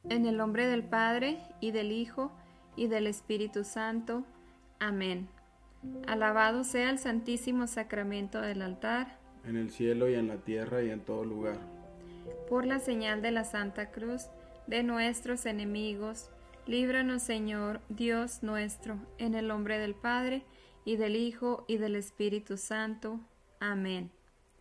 En el nombre del Padre, y del Hijo, y del Espíritu Santo. Amén. Alabado sea el Santísimo Sacramento del altar, en el cielo y en la tierra y en todo lugar. por la señal de la Santa Cruz de nuestros enemigos, líbranos, Señor, Dios nuestro, en el nombre del Padre, y del Hijo, y del Espíritu Santo. Amén.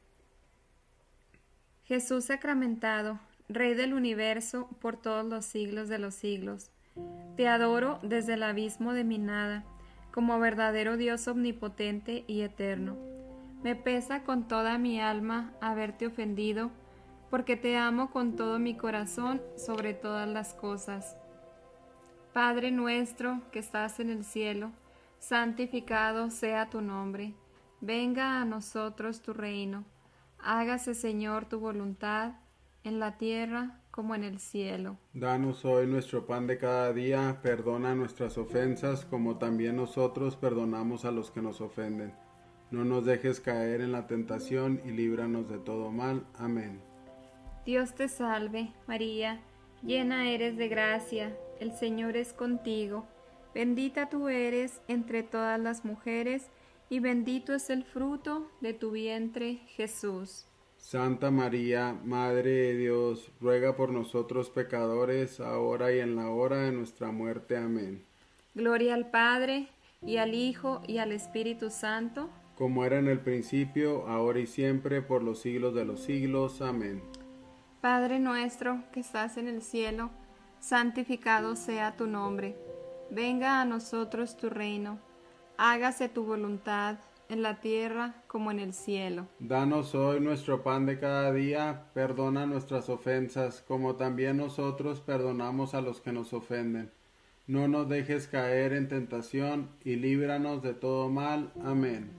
Jesús sacramentado, Rey del universo por todos los siglos de los siglos, te adoro desde el abismo de mi nada, como verdadero Dios omnipotente y eterno. Me pesa con toda mi alma haberte ofendido, porque te amo con todo mi corazón sobre todas las cosas. Padre nuestro que estás en el cielo, santificado sea tu nombre. Venga a nosotros tu reino. Hágase, Señor, tu voluntad, en la tierra como en el cielo. Danos hoy nuestro pan de cada día, perdona nuestras ofensas, como también nosotros perdonamos a los que nos ofenden. No nos dejes caer en la tentación y líbranos de todo mal. Amén. Dios te salve, María, llena eres de gracia, el Señor es contigo. Bendita tú eres entre todas las mujeres, y bendito es el fruto de tu vientre, Jesús. Santa María, Madre de Dios, ruega por nosotros pecadores, ahora y en la hora de nuestra muerte. Amén. Gloria al Padre, y al Hijo, y al Espíritu Santo, como era en el principio, ahora y siempre, por los siglos de los siglos. Amén. Padre nuestro que estás en el cielo, santificado sea tu nombre. Venga a nosotros tu reino. Hágase tu voluntad, en la tierra como en el cielo. Danos hoy nuestro pan de cada día, perdona nuestras ofensas, como también nosotros perdonamos a los que nos ofenden. No nos dejes caer en tentación, y líbranos de todo mal. Amén.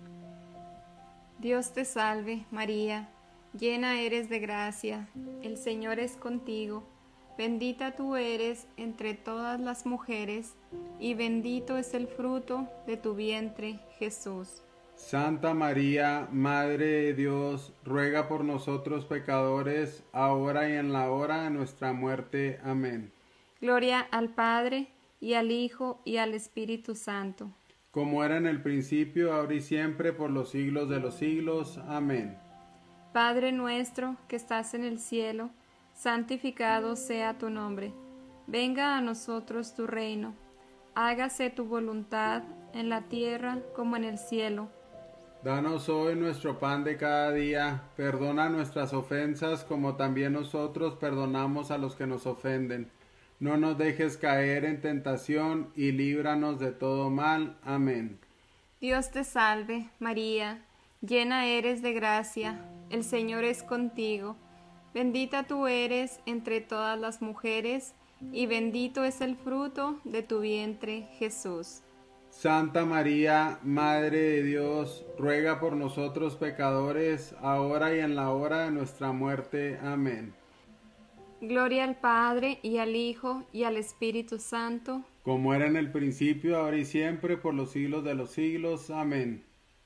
Dios te salve, María, llena eres de gracia, el Señor es contigo. Bendita tú eres entre todas las mujeres, y bendito es el fruto de tu vientre, Jesús. Santa María, Madre de Dios, ruega por nosotros pecadores, ahora y en la hora de nuestra muerte. Amén. Gloria al Padre, y al Hijo, y al Espíritu Santo. Como era en el principio, ahora y siempre, por los siglos de los siglos. Amén. Padre nuestro que estás en el cielo, santificado sea tu nombre. Venga a nosotros tu reino. Hágase tu voluntad en la tierra como en el cielo. Danos hoy nuestro pan de cada día. Perdona nuestras ofensas, como también nosotros perdonamos a los que nos ofenden. No nos dejes caer en tentación, y líbranos de todo mal. Amén. Dios te salve, María, llena eres de gracia, el Señor es contigo. Bendita tú eres entre todas las mujeres, y bendito es el fruto de tu vientre, Jesús. Santa María, Madre de Dios, ruega por nosotros pecadores, ahora y en la hora de nuestra muerte. Amén. Gloria al Padre, y al Hijo, y al Espíritu Santo, como era en el principio, ahora y siempre, por los siglos de los siglos. Amén.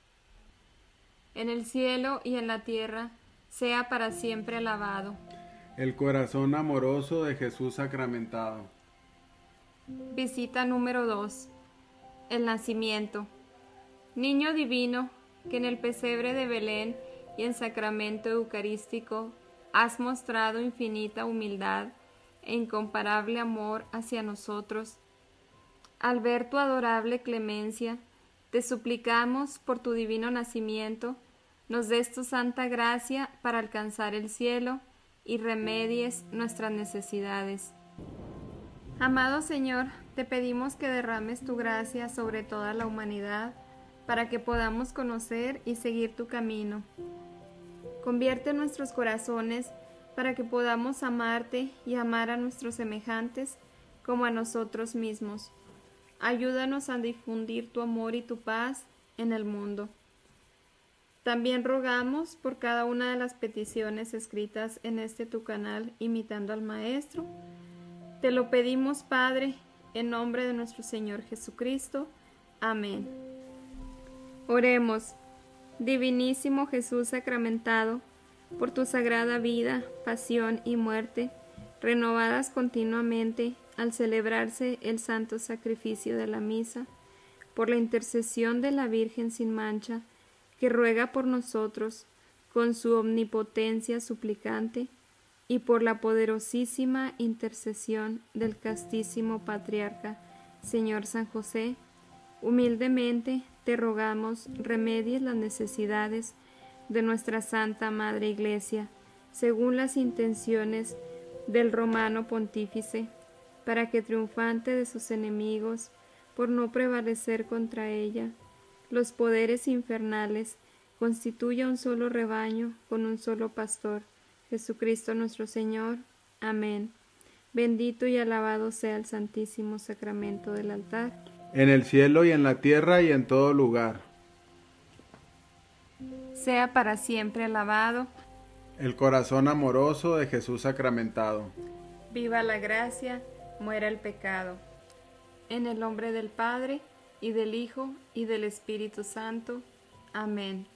En el cielo y en la tierra, sea para siempre alabado. El corazón amoroso de Jesús sacramentado. Visita número 2. El nacimiento. Niño divino, que en el pesebre de Belén y en sacramento eucarístico has mostrado infinita humildad e incomparable amor hacia nosotros. Al ver tu adorable clemencia, te suplicamos por tu divino nacimiento, nos des tu santa gracia para alcanzar el cielo y remedies nuestras necesidades. Amado Señor, te pedimos que derrames tu gracia sobre toda la humanidad, para que podamos conocer y seguir tu camino. Convierte nuestros corazones para que podamos amarte y amar a nuestros semejantes como a nosotros mismos. Ayúdanos a difundir tu amor y tu paz en el mundo. También rogamos por cada una de las peticiones escritas en este tu canal, imitando al Maestro. Te lo pedimos, Padre, en nombre de nuestro Señor Jesucristo. Amén. Oremos. Divinísimo Jesús sacramentado, por tu sagrada vida, pasión y muerte, renovadas continuamente al celebrarse el santo sacrificio de la misa, por la intercesión de la Virgen sin mancha, que ruega por nosotros con su omnipotencia suplicante, y por la poderosísima intercesión del castísimo Patriarca, Señor San José, humildemente te rogamos remedies las necesidades de nuestra Santa Madre Iglesia, según las intenciones del Romano Pontífice, para que triunfante de sus enemigos, por no prevalecer contra ella, los poderes infernales, constituya un solo rebaño con un solo pastor, Jesucristo nuestro Señor. Amén. Bendito y alabado sea el Santísimo Sacramento del altar, en el cielo y en la tierra y en todo lugar. sea para siempre alabado El corazón amoroso de Jesús sacramentado. Viva la gracia, muera el pecado. En el nombre del Padre, y del Hijo, y del Espíritu Santo. Amén.